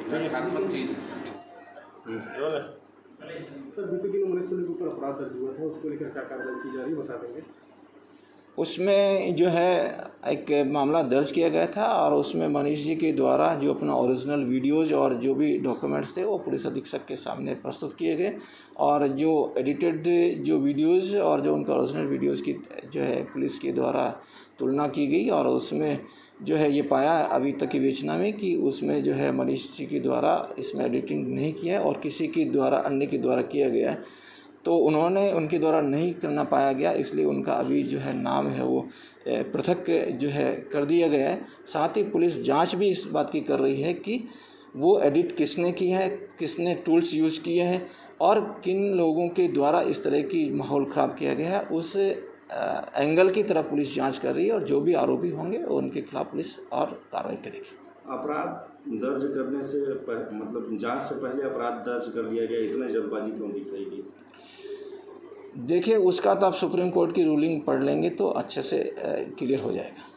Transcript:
रक्षात्मक चीज़। सर बीते दिनों मनीष सिंह के ऊपर अपराध दर्ज हुआ था, उसको लेकर क्या कार्रवाई की जा रही है बता देंगे? उसमें जो है एक मामला दर्ज किया गया था और उसमें मनीष जी के द्वारा जो अपना ओरिजिनल वीडियोज़ और जो भी डॉक्यूमेंट्स थे वो पुलिस अधीक्षक के सामने प्रस्तुत किए गए और जो एडिटेड जो वीडियोज़ और जो उनका ओरिजिनल वीडियोज़ की जो है पुलिस के द्वारा तुलना की गई और उसमें जो है ये पाया अभी तक की विवेचना में कि उसमें जो है मनीष जी के द्वारा इसमें एडिटिंग नहीं किया है और किसी के द्वारा अन्य के द्वारा किया गया है, तो उन्होंने उनके द्वारा नहीं करना पाया गया, इसलिए उनका अभी जो है नाम है वो पृथक जो है कर दिया गया है। साथ ही पुलिस जांच भी इस बात की कर रही है कि वो एडिट किसने की है, किसने टूल्स यूज़ किए हैं और किन लोगों के द्वारा इस तरह की माहौल ख़राब किया गया है, उस एंगल की तरफ पुलिस जांच कर रही है और जो भी आरोपी होंगे उनके खिलाफ पुलिस और कार्रवाई करेगी। अपराध दर्ज करने से मतलब जांच से पहले अपराध दर्ज कर लिया गया, इतने जल्दबाजी क्यों दिख रही है? देखिए उसका तो आप सुप्रीम कोर्ट की रूलिंग पढ़ लेंगे तो अच्छे से क्लियर हो जाएगा।